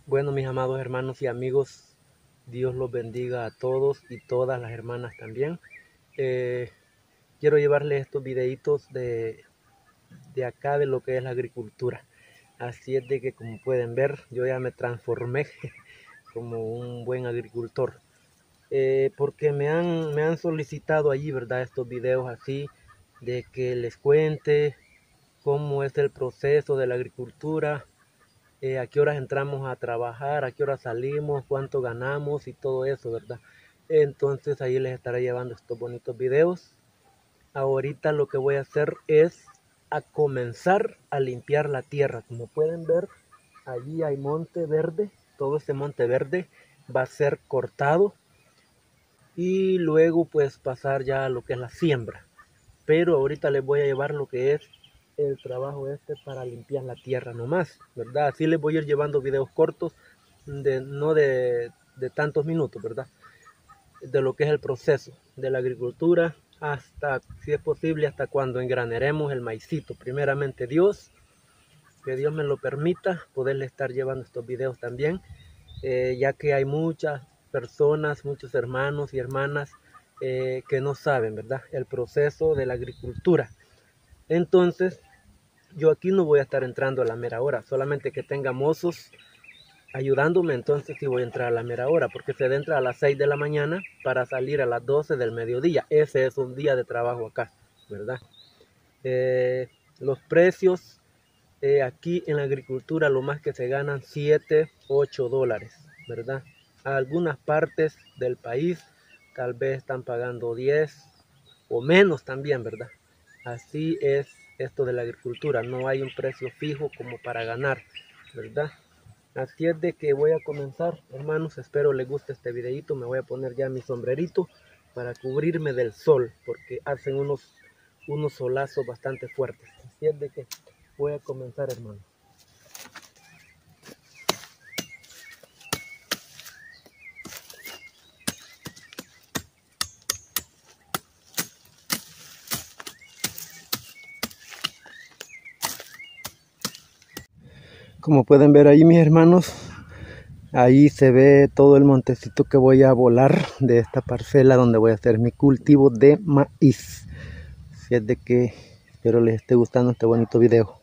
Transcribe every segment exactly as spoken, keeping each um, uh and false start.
Bueno, mis amados hermanos y amigos, Dios los bendiga a todos y todas las hermanas también. Eh, quiero llevarles estos videitos de, de acá, de lo que es la agricultura. Así es de que, como pueden ver, yo ya me transformé como un buen agricultor. Eh, porque me han, me han solicitado allí, ¿verdad? Estos videos así, de que les cuente cómo es el proceso de la agricultura. Eh, a qué horas entramos a trabajar, a qué horas salimos, cuánto ganamos y todo eso, ¿verdad? Entonces ahí les estaré llevando estos bonitos videos. Ahorita lo que voy a hacer es a comenzar a limpiar la tierra. Como pueden ver, allí hay monte verde. Todo este monte verde va a ser cortado y luego pues pasar ya a lo que es la siembra. Pero ahorita les voy a llevar lo que es el trabajo este para limpiar la tierra nomás, ¿verdad? Así les voy a ir llevando videos cortos, de, no de, de tantos minutos, ¿verdad? De lo que es el proceso de la agricultura, hasta, si es posible, hasta cuando engraneremos el maicito. Primeramente Dios, que Dios me lo permita, poderle estar llevando estos videos también, eh, ya que hay muchas personas, muchos hermanos y hermanas eh, que no saben, ¿verdad? El proceso de la agricultura. Entonces, yo aquí no voy a estar entrando a la mera hora, solamente que tenga mozos ayudándome, entonces sí voy a entrar a la mera hora, porque se entra a las seis de la mañana para salir a las doce del mediodía. Ese es un día de trabajo acá, ¿verdad? Eh, los precios eh, aquí en la agricultura, lo más que se ganan siete, ocho dólares, ¿verdad? A algunas partes del país tal vez están pagando diez o menos también, ¿verdad? Así es esto de la agricultura, no hay un precio fijo como para ganar, ¿verdad? Así es de que voy a comenzar, hermanos, espero les guste este videito. Me voy a poner ya mi sombrerito para cubrirme del sol, porque hacen unos, unos solazos bastante fuertes. Así es de que voy a comenzar, hermanos. Como pueden ver ahí, mis hermanos, ahí se ve todo el montecito que voy a volar de esta parcela donde voy a hacer mi cultivo de maíz. Así es de que espero les esté gustando este bonito video.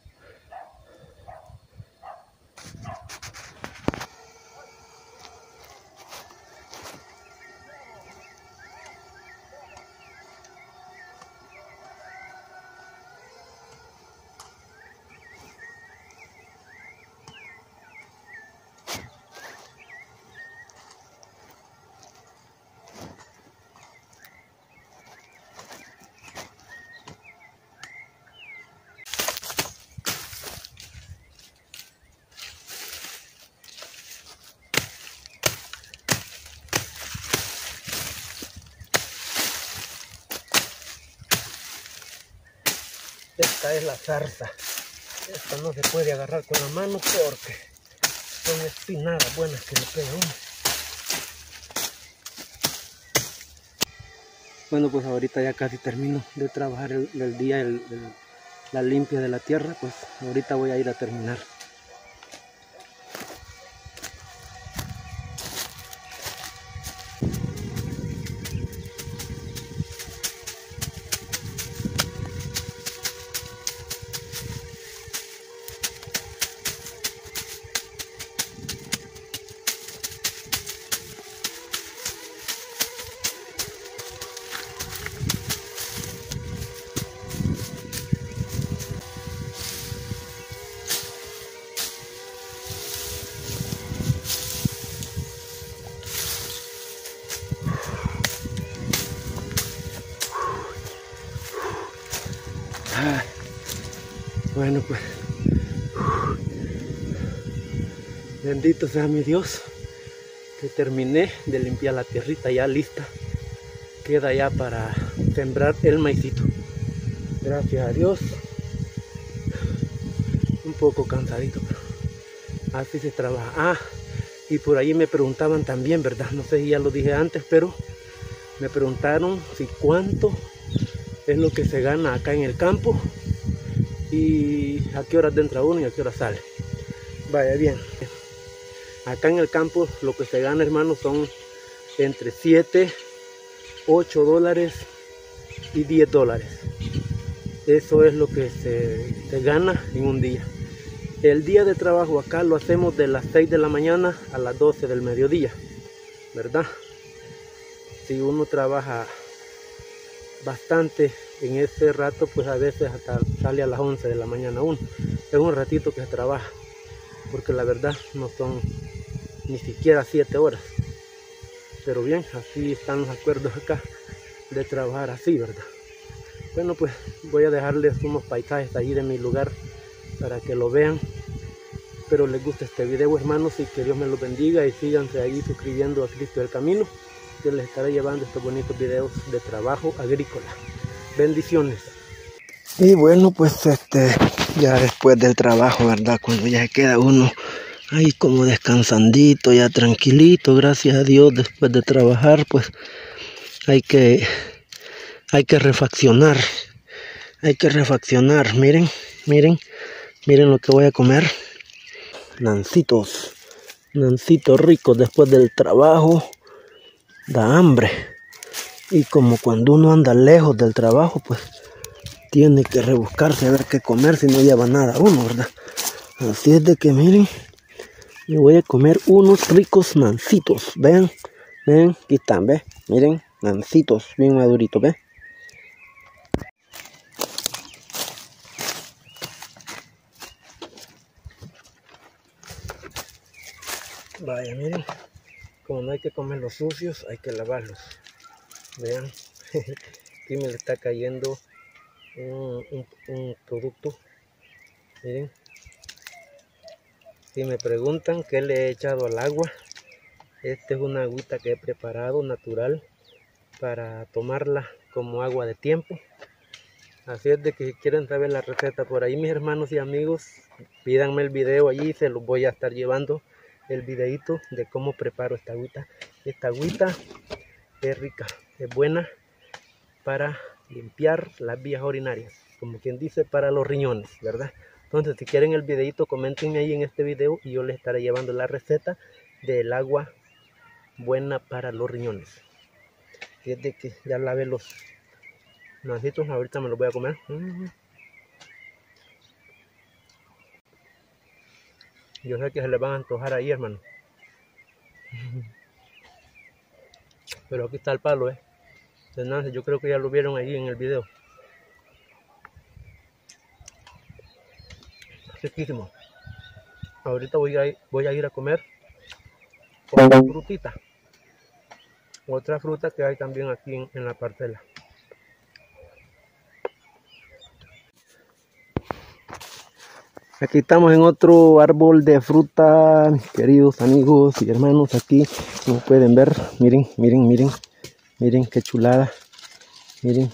Esta es la zarza. Esta no se puede agarrar con la mano porque son espinadas buenas que le pega uno. Bueno, pues ahorita ya casi termino de trabajar el, el día, el, el, la limpia de la tierra. Pues ahorita voy a ir a terminar. Bueno, pues bendito sea mi Dios, que terminé de limpiar la tierrita ya lista. Queda ya para sembrar el maicito. Gracias a Dios. Un poco cansadito, pero así se trabaja. Ah, y por ahí me preguntaban también, ¿verdad? No sé si ya lo dije antes, pero me preguntaron si cuánto es lo que se gana acá en el campo y a qué horas entra uno y a qué hora sale. Vaya bien, Acá en el campo lo que se gana, hermanos, son entre siete, ocho dólares y diez dólares. Eso es lo que se, se gana en un día. El día de trabajo acá lo hacemos de las seis de la mañana a las doce del mediodía, ¿verdad? Si uno trabaja bastante en ese rato, pues a veces hasta sale a las once de la mañana uno. Es un ratito que se trabaja, porque la verdad no son ni siquiera siete horas. Pero bien, así están los acuerdos acá de trabajar así, ¿verdad? Bueno, pues voy a dejarles unos paisajes ahí de mi lugar para que lo vean. Espero les guste este video, hermanos, y que Dios me los bendiga, y síganse ahí suscribiendo a Cristo del Camino, que les estaré llevando estos bonitos videos de trabajo agrícola. Bendiciones. Y bueno, pues este ya después del trabajo, ¿verdad? Cuando ya queda uno ahí como descansandito, ya tranquilito, gracias a Dios, después de trabajar, pues hay que hay que refaccionar. Hay que refaccionar. Miren, miren, miren lo que voy a comer. Nancitos, nancitos ricos después del trabajo. Da hambre. Y como cuando uno anda lejos del trabajo, pues tiene que rebuscarse a ver qué comer, si no lleva nada uno, ¿verdad? Así es de que miren, me voy a comer unos ricos nancitos. Vean, vean, aquí están, ¿ven? Miren, nancitos bien maduritos, ¿ven? Vaya, miren, como no hay que comer los sucios, hay que lavarlos. Vean, aquí me le está cayendo un, un, un producto. Miren, si me preguntan qué le he echado al agua, esta es una agüita que he preparado natural para tomarla como agua de tiempo. Así es de que si quieren saber la receta por ahí, mis hermanos y amigos, pídanme el video allí, se los voy a estar llevando el videito de cómo preparo esta agüita. Esta agüita es rica, es buena para limpiar las vías urinarias, como quien dice, para los riñones, ¿verdad? Entonces, si quieren el videito, coméntenme ahí en este video y yo les estaré llevando la receta del agua buena para los riñones. Y es de que ya lavé los nancitos, ahorita me los voy a comer. Mm. Yo sé que se les van a antojar ahí, hermano. Pero aquí está el palo, eh. De nance, yo creo que ya lo vieron ahí en el video. Riquísimo. Ahorita voy a ir, voy a, ir a comer otra frutita. Otra fruta que hay también aquí en, en la parcela. Aquí estamos en otro árbol de fruta, mis queridos amigos y hermanos. Aquí, como pueden ver, miren, miren, miren, miren qué chulada. Miren,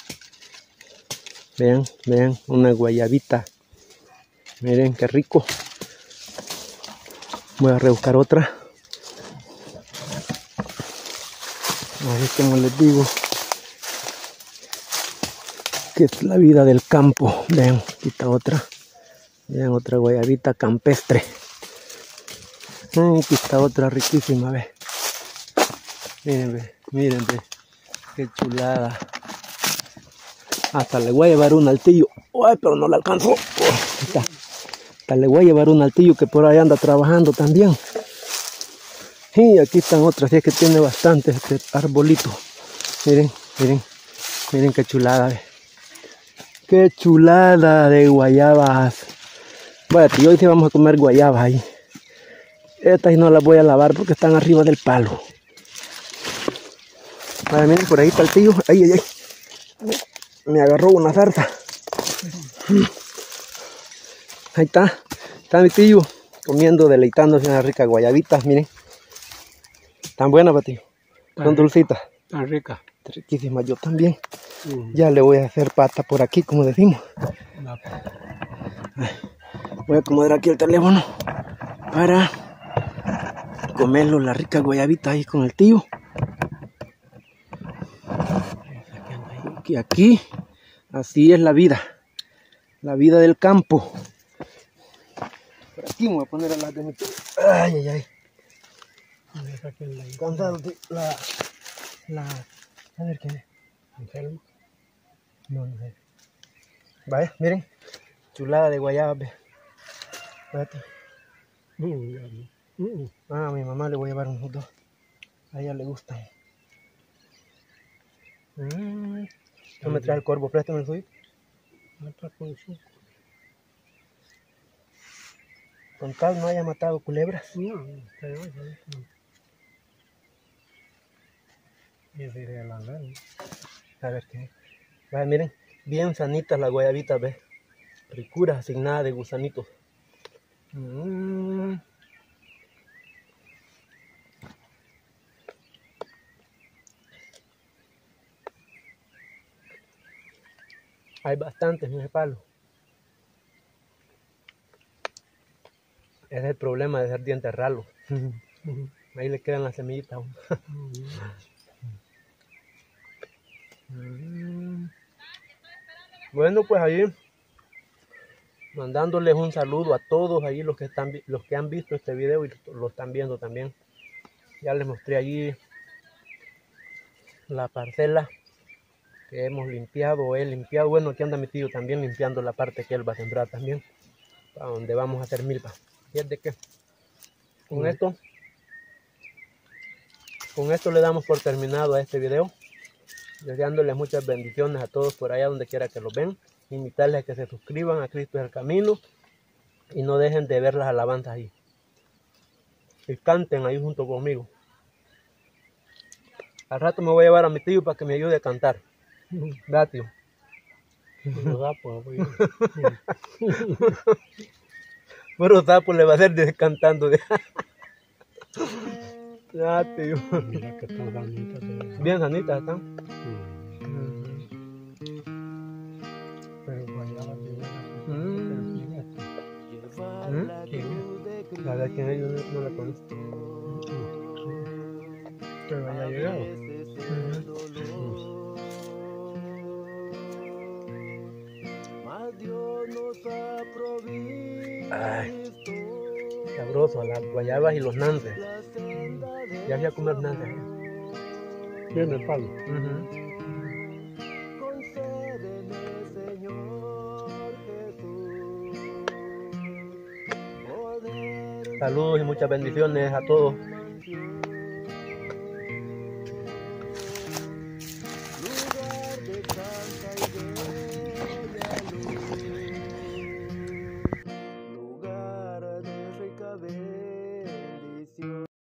vean, vean, una guayabita. Miren qué rico. Voy a rebuscar otra. A ver cómo les digo. Que es la vida del campo. Vean, aquí está otra. Vean, otra guayabita campestre. Ay, aquí está otra riquísima, ve. Miren, ve, miren, ve. Qué chulada. Hasta le voy a llevar un altillo. Ay, pero no le alcanzó. Oh, está. Hasta le voy a llevar un altillo que por ahí anda trabajando también. Y aquí están otras, así es que tiene bastante este arbolito. Miren, miren, miren qué chulada, ve. Qué chulada de guayabas. Bueno, y hoy sí vamos a comer guayabas ahí. Estas no las voy a lavar porque están arriba del palo. Vaya, miren, por ahí está el tío. Ay, ay, ay. Me agarró una zarza. Ahí está. Está mi tío comiendo, deleitándose en las ricas guayabitas. Miren. Tan buenas, tío. Son dulcitas. Tan ricas. Riquísimas. Yo también. Uh-huh. Ya le voy a hacer pata por aquí, como decimos. No. Voy a acomodar aquí el teléfono para comerlo, la rica guayabita ahí con el tío. Aquí, aquí, así es la vida, la vida del campo. Por aquí me voy a poner a las de mi tío. Ay, ay, ay. Cansado de la, la, a ver quién es. ¿Anselmo? No, no sé. Vaya, miren, chulada de guayaba, ve. Espérate. Mm, mm, Ah, a mi mamá le voy a llevar unos dos. A ella le gustan. Mm. No me trae el corvo, préstame el suyo. otra con su- Con tal no haya matado culebras. No, pero no, no. Y sería la verdad. A ver qué. Vaya, miren, bien sanitas las guayabitas, ve. Ricuras, sin nada de gusanitos. Mm. Hay bastantes en ese palo. Ese es el problema de ser dientes ralos. Ahí le quedan las semillitas aún. Mm. Bueno, pues ahí mandándoles un saludo a todos ahí los que están los que han visto este video y lo están viendo también. Ya les mostré allí la parcela que hemos limpiado, he limpiado. Bueno, aquí anda mi tío también limpiando la parte que él va a sembrar también, para donde vamos a hacer milpa. Fíjate que con esto con esto le damos por terminado a este video, deseándoles muchas bendiciones a todos por allá donde quiera que los ven. Invitarles a que se suscriban a Cristo es el Camino y no dejen de ver las alabanzas ahí. Y canten ahí junto conmigo. Al rato me voy a llevar a mi tío para que me ayude a cantar. ¿Verdad, tío? Puro sapo le va a hacer de, cantando. De... ah, tío. Mira que están sanitas. Bien sanitas están. Mm. Pero guayaba de veras. Mm. ¿Mm? ¿Quién es? La verdad que yo no, no la conozco. Pero haya llegado. Uh-huh. Ay, sabroso, las guayabas y los nances. Ya voy a comer nances. Viene el palo. Uh-huh. Saludos y muchas bendiciones a todos.